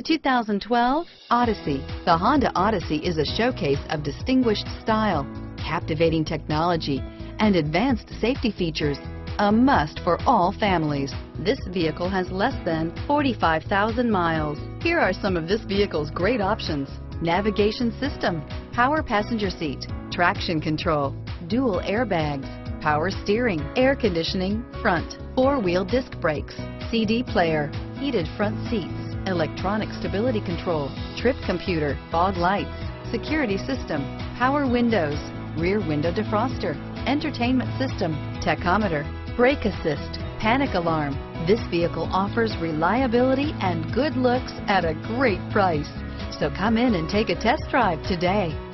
2012 Odyssey. The Honda Odyssey is a showcase of distinguished style, captivating technology, and advanced safety features. A must for all families. This vehicle has less than 45,000 miles. Here are some of this vehicle's great options: navigation system, power passenger seat, traction control, dual airbags, power steering, air conditioning, front, four-wheel disc brakes, CD player, heated front seats, electronic stability control, trip computer, fog lights, security system, power windows, rear window defroster, entertainment system, tachometer, brake assist, panic alarm. This vehicle offers reliability and good looks at a great price. So come in and take a test drive today.